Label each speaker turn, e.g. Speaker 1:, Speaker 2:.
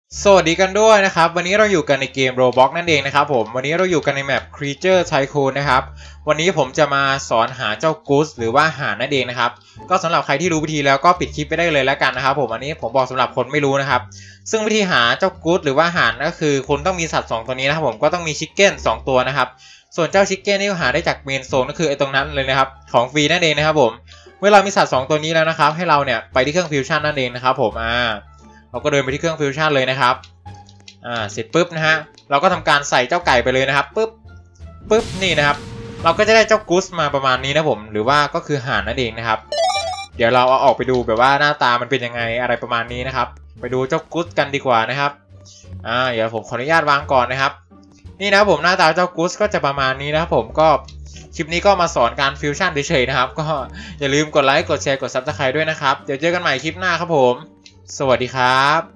Speaker 1: สวัสดีกันด้วยนะครับวันนี้เราอยู่กันในเกม Roblox นั่นเองนะครับผมวันนี้เราอยู่กันในแมป Creature Tycoon นะครับวันนี้ผมจะมาสอนหาเจ้า Goose หรือว่าห่านนั่นเองนะครับก็สำหรับใครที่รู้วิธีแล้วก็ปิดคลิปไปได้เลยแล้วกันนะครับผมอันนี้ผมบอกสำหรับคนไม่รู้นะครับซึ่งวิธีหาเจ้า Goose หรือว่าห่านก็คือคุณต้องมีสัตว์2ตัวนี้นะครับผมก็ต้องมี Chicken 2ตัวนะครับส่วนเจ้า Chicken นี่ก็หาได้จากเมนโซนก็คือไอ้ตรงนั้นเลยนะครับของฟรีนั่นเองนะครับผมเมื่อเรามีสัตว์2ตัวนี้แล้วนะครับให้เราเนี่ยไปที่เครื่องฟิวชั่นนั่นเองนะครับผมเราก็เดินไปที่เครื่องฟิวชั่นเลยนะครับเสร็จปุ๊บนะฮะเราก็ทำการใส่เจ้าไก่ไปเลยนะครับปุ๊บนี่นะครับเราก็จะได้เจ้ากูสมาประมาณนี้นะผมหรือว่าก็คือห่านนั่นเองนะครับเดี๋ยวเราเอาออกไปดูแบบว่าหน้าตามันเป็นยังไงอะไรประมาณนี้นะครับไปดูเจ้ากูสกันดีกว่านะครับเดี๋ยวผมขออนุญาตวางก่อนนะครับนี่นะครับผมหน้าตาเจ้ากูสก็จะประมาณนี้นะครับผมก็คลิปนี้ก็มาสอนการฟิวชั่นเฉยๆนะครับก็อย่าลืมกดไลค์กดแชร์กดซับสไครต์ด้วยนะครับเดี๋ยวเจอกันใหม่คลิปหน้าครับผมสวัสดีครับ